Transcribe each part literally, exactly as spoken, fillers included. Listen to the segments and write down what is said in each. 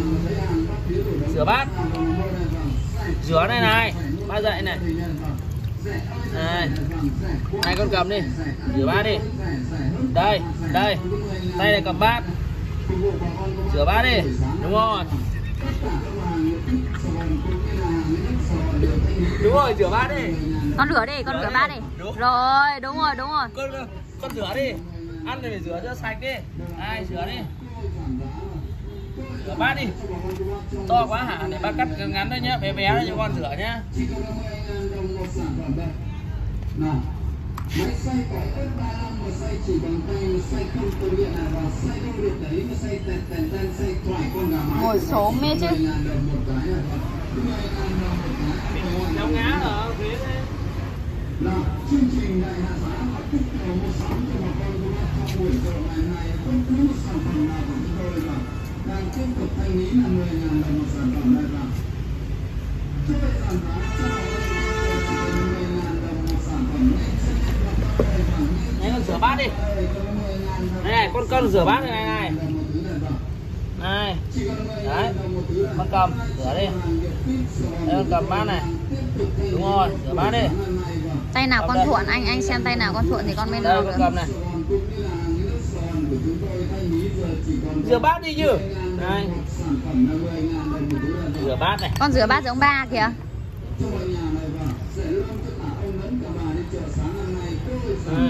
Rửa bát. Rửa này này, ba dậy này. Này. Hai con cầm đi. Rửa bát đi. Đây, đây. Tay này cầm bát. Rửa bát đi. Đúng rồi. Đúng rồi, rửa bát đi. Con rửa đi, con rửa bát đi. Đúng. Rồi, đúng rồi, đúng rồi. Con, con rửa đi. Ăn thì phải rửa cho sạch đi. Ai rửa đi. Rửa bát đi. To quá hả? Để bác cắt ngắn thôi nhá, bé bé thôi cho con rửa nhá. Máy xay cải ớt ba lăm mà xay chỉ bằng tay, mà xay không tôi điện là vào xay không được đấy, mà xay tèn tèn tèn xay thoải con gà mái. Ngồi số mê chứ. Đóng ngá ở phía đây. Là chương trình đại hạ giá và kích cầu mua sắm cho bà con cô bác trong buổi chiều ngày này, bất cứ một sản phẩm nào của chúng tôi là đang tiếp tục thanh lý là mười nghìn đồng một sản phẩm này vào. Cho vậy giảm giá cho bà con chỉ cần mười nghìn đồng một sản phẩm này. Đấy, con rửa bát đi. Đây này, con con rửa bát này này này. Này. Đấy. Con cầm, rửa đi. Đây con cầm bát này. Đúng rồi, rửa bát đi. Tay nào con thuận, anh anh xem tay nào con thuận thì con mới đây nào con được. cầm này. Rửa bát đi chứ. Đây. Rửa bát này. Con rửa bát giống ba kìa. Ừ.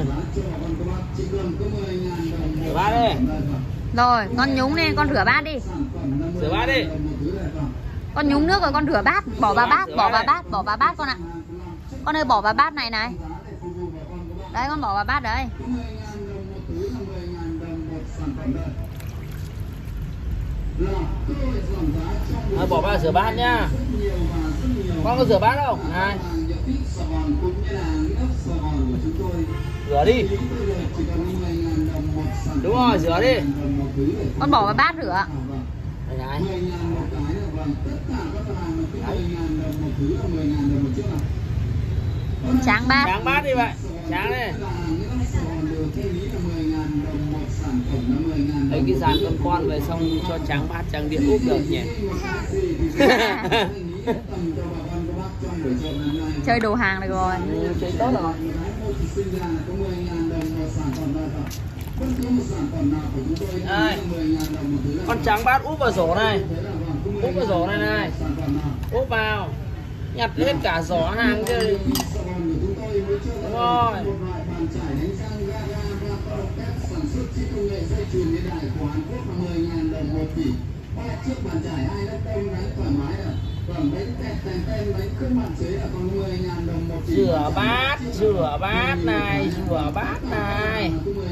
Rửa bát đi. Rồi, con nhúng lên, con rửa bát đi. Rửa bát đi. Con nhúng nước rồi con rửa bát, bỏ vào bát, bỏ vào bát, bỏ vào bát con ạ. Con ơi bỏ vào bát này này. Đấy con bỏ vào bát đấy. À, bỏ vào rửa bát nhá. Con có rửa bát không? Này. Rửa đi. Đúng rồi, rửa đi. Con bỏ vào bát rửa. Đây này. Tráng bát. Tráng bát đi vậy. Tráng đi. Lấy cái dàn con con về xong cho tráng bát tráng điện úp được nhỉ. Chơi đồ hàng được rồi. Ừ, chơi tốt rồi. Đây. Con tráng bát úp vào rổ này. Úp vào rổ này này. Úp vào. Nhặt hết cả giỏ hàng chứ. Đúng rồi. Rửa bát, rửa bát này, rửa bát này.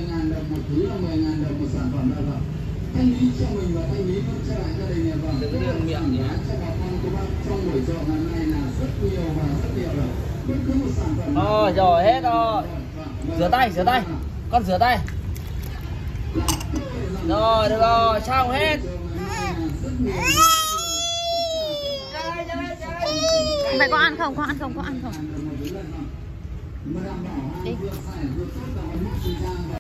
Đừng điên miệng nhé. Rồi, rồi hết rồi. Rửa tay, rửa tay. Con rửa tay. Rồi, được rồi, xong hết. Vậy có ăn không? Có ăn không? Có ăn không? Đi.